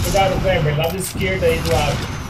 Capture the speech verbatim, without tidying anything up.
Cuidado, Kleber, lá da esquerda aí do lado.